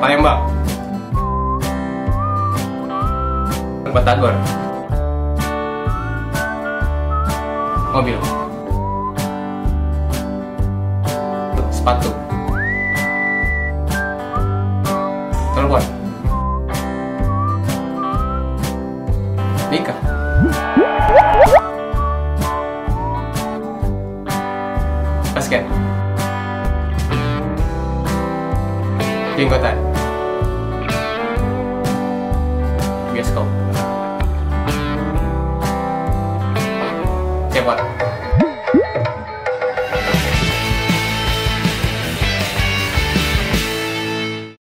Palembang. Batagor. Mobil. Sepatu. Telepon. Nikah. Basket. Jenggotan. Bioskop. Cepot.